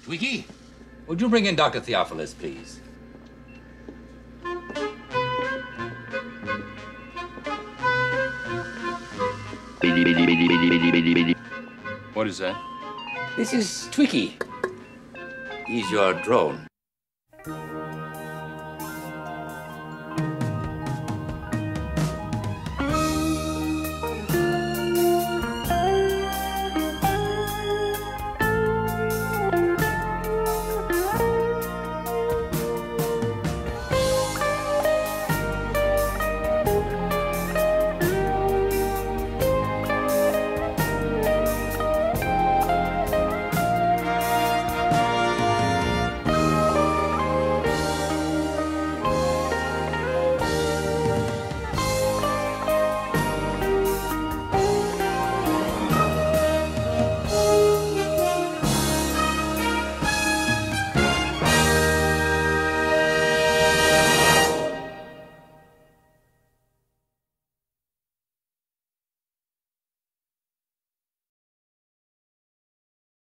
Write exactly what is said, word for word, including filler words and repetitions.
Twiki, would you bring in Doctor Theophilus, please? What is that? This is Twiki. He's your drone.